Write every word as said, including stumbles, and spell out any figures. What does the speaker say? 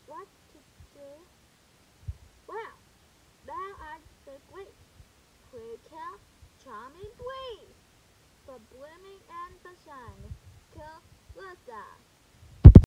what to do? Well, now I the great cricket charming breeze, for blooming and the sun, kill Lisa.